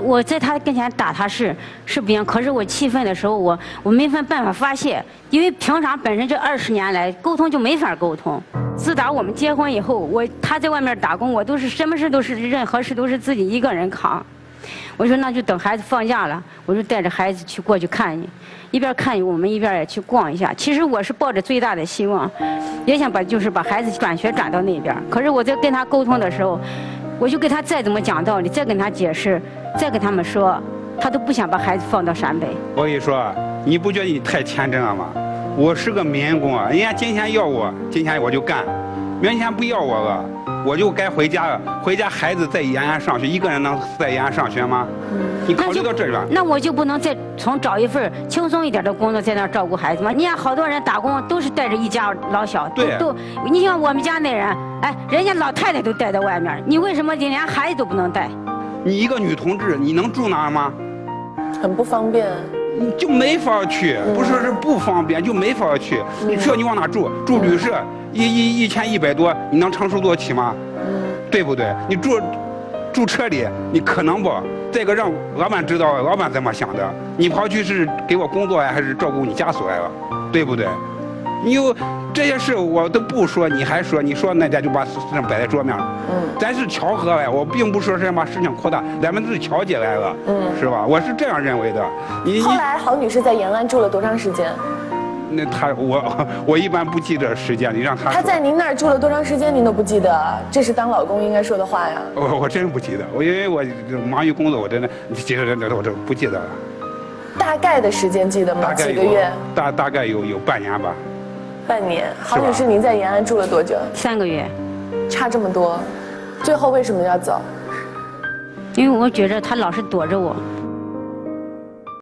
我在他跟前打他是不行，可是我气愤的时候，我没办法发泄，因为平常本身这20年来沟通就没法沟通。自打我们结婚以后，他在外面打工，我都是什么事都是任何事都是自己一个人扛。我说那就等孩子放假了，我就带着孩子过去看你，一边看你，我们一边也去逛一下。其实我是抱着最大的希望，也想把孩子转学转到那边。可是我在跟他沟通的时候，我就给他再怎么讲道理，再跟他解释，再跟他们说，他都不想把孩子放到陕北。 我跟你说，你不觉得你太天真了吗？我是个民工啊，人家今天要我，今天我就干，明天不要我了，我就该回家了。回家孩子在延安上学，一个人能在延安上学吗？你考虑到这个？ 那我就不能再找一份轻松一点的工作，在那儿照顾孩子吗？你看好多人打工都是带着一家老小，都，你像我们家那人，哎，人家老太太都带在外面，你为什么连孩子都不能带？ 你一个女同志，你能住哪儿吗？ 很不方便。 你就没法去，不是不方便，就没法去。你去你往哪住？住旅社，1100多，你能承受得起吗？对不对？你住车里，你可能不？这个让老板知道，老板怎么想的？你跑去是给我工作呀，还是照顾你家属来了？对不对？你有这些事我都不说，你还说，你说那家就把事情摆在桌面。咱是巧合呀，我并不说是把事情扩大，咱们是调解来了，是吧？我是这样认为的。 后来郝女士在延安住了多长时间？ 那我一般不记得时间，你让他。 他在您那儿住了多长时间，您都不记得？这是当老公应该说的话呀。 我真不记得，因为我忙于工作，我真的记得我这不记得了。 大概的时间记得吗？几个月？ 大概有半年吧。 半年。郝女士，您在延安住了多久 ？3个月。 差这么多，最后为什么要走？ 因为我觉着他老是躲着我。